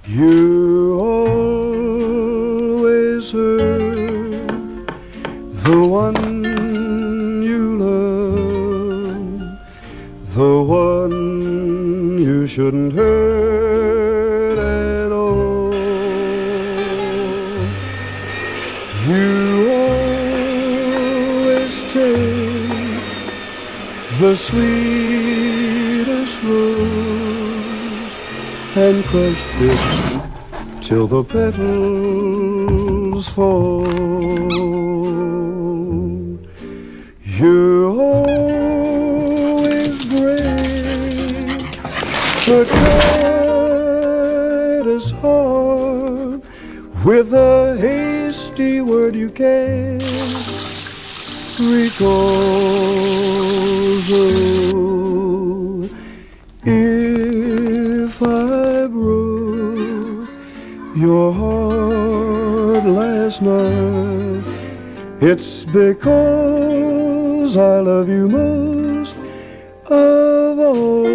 You always hurt the one you love, the one you shouldn't hurt at all. You always take the sweetest rose and crush it till the petals fall. You always break the kindest heart with a hasty word you can't recall. So if I broke your heart last night, it's because I love you most of all.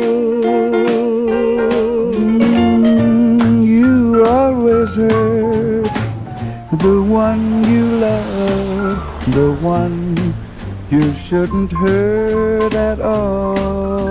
You always hurt the one you love, the one you shouldn't hurt at all.